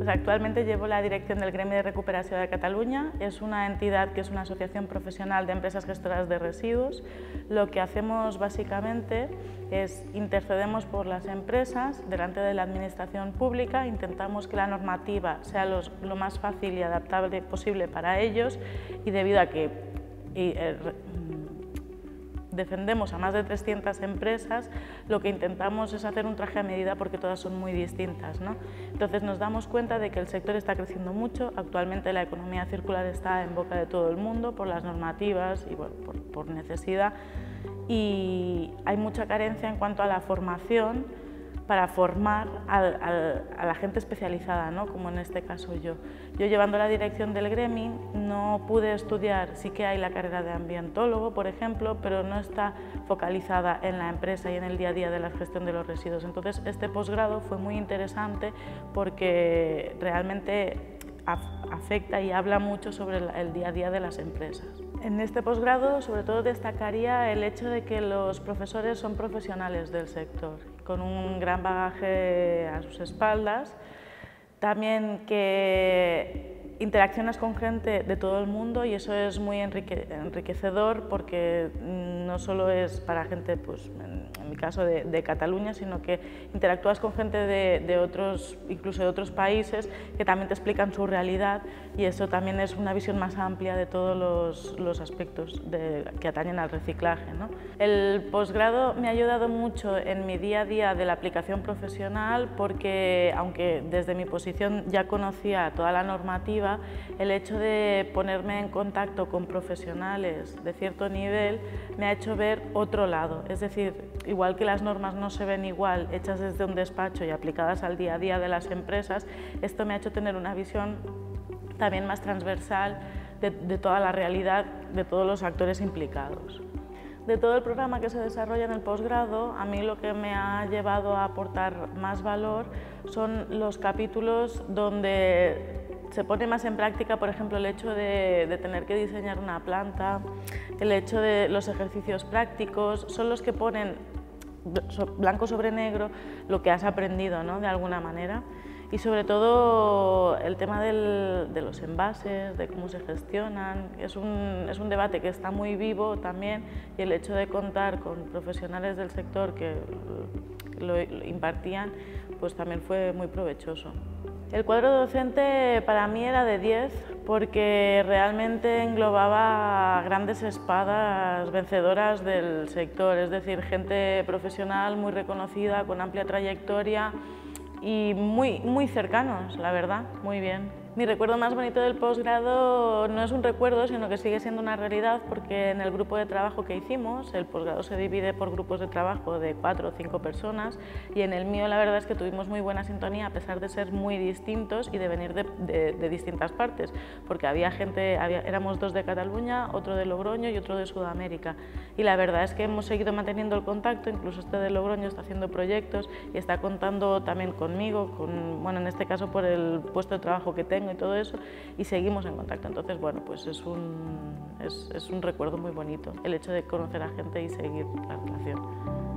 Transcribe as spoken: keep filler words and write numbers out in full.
Pues actualmente llevo la dirección del Gremi de Recuperació de Cataluña. Es una entidad que es una asociación profesional de empresas gestoras de residuos. Lo que hacemos básicamente es intercedemos por las empresas delante de la administración pública, intentamos que la normativa sea los, lo más fácil y adaptable posible para ellos, y debido a que y, eh, defendemos a más de trescientas empresas, lo que intentamos es hacer un traje a medida porque todas son muy distintas, ¿no? Entonces nos damos cuenta de que el sector está creciendo mucho. Actualmente la economía circular está en boca de todo el mundo por las normativas y bueno, por, por necesidad, y hay mucha carencia en cuanto a la formación para formar al, al, a la gente especializada, ¿no? Como en este caso yo. Yo llevando la dirección del Gremi no pude estudiar, sí que hay la carrera de ambientólogo, por ejemplo, pero no está focalizada en la empresa y en el día a día de la gestión de los residuos. Entonces este posgrado fue muy interesante porque realmente afecta y habla mucho sobre el día a día de las empresas. En este posgrado sobre todo destacaría el hecho de que los profesores son profesionales del sector, con un gran bagaje a sus espaldas, también que interaccionas con gente de todo el mundo y eso es muy enrique, enriquecedor porque no solo es para gente, pues, en, en mi caso de, de Cataluña, sino que interactúas con gente de, de otros, incluso de otros países que también te explican su realidad y eso también es una visión más amplia de todos los, los aspectos de, que atañen al reciclaje, ¿no? El posgrado me ha ayudado mucho en mi día a día de la aplicación profesional porque, aunque desde mi posición ya conocía toda la normativa, el hecho de ponerme en contacto con profesionales de cierto nivel me ha hecho ver otro lado, es decir, igual que las normas no se ven igual hechas desde un despacho y aplicadas al día a día de las empresas, esto me ha hecho tener una visión también más transversal de, de toda la realidad de todos los actores implicados. De todo el programa que se desarrolla en el posgrado, a mí lo que me ha llevado a aportar más valor son los capítulos donde se pone más en práctica, por ejemplo, el hecho de, de tener que diseñar una planta, el hecho de los ejercicios prácticos, son los que ponen blanco sobre negro lo que has aprendido, ¿no? De alguna manera. Y sobre todo el tema del, de los envases, de cómo se gestionan, es un, es un debate que está muy vivo también y el hecho de contar con profesionales del sector que lo, lo impartían, pues también fue muy provechoso. El cuadro docente para mí era de diez porque realmente englobaba grandes espadas vencedoras del sector, es decir, gente profesional muy reconocida, con amplia trayectoria y muy, muy cercanos, la verdad, muy bien. Mi recuerdo más bonito del posgrado no es un recuerdo, sino que sigue siendo una realidad porque en el grupo de trabajo que hicimos, el posgrado se divide por grupos de trabajo de cuatro o cinco personas y en el mío la verdad es que tuvimos muy buena sintonía a pesar de ser muy distintos y de venir de, de, de distintas partes, porque había gente, había, éramos dos de Cataluña, otro de Logroño y otro de Sudamérica y la verdad es que hemos seguido manteniendo el contacto, incluso este de Logroño está haciendo proyectos y está contando también conmigo, con, bueno, en este caso por el puesto de trabajo que tengo y todo eso, y seguimos en contacto. Entonces, bueno, pues es un, es, es un recuerdo muy bonito, el hecho de conocer a gente y seguir la relación.